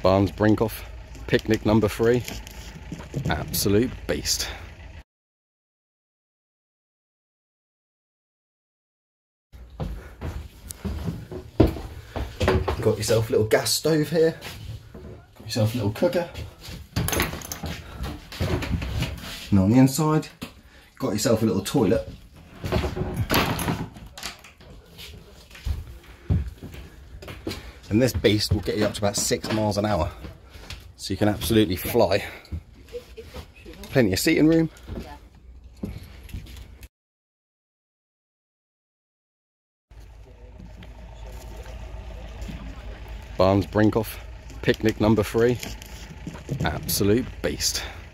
Barnes Brinkcraft, picnic number 3, absolute beast. Got yourself a little gas stove here, got yourself a little cooker, and on the inside, got yourself a little toilet. And this beast will get you up to about 6 miles an hour. So you can absolutely fly. Plenty of seating room. Barnes Brinkcraft, picnic number 3, absolute beast.